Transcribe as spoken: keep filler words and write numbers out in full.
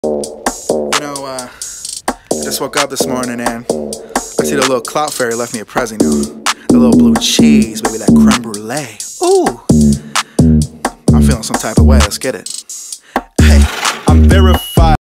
You know, uh, I just woke up this morning and I see the little clout fairy left me a present, you know. The little blue cheese, baby, that creme brulee. Ooh! I'm feeling some type of way, let's get it. Hey, I'm verified.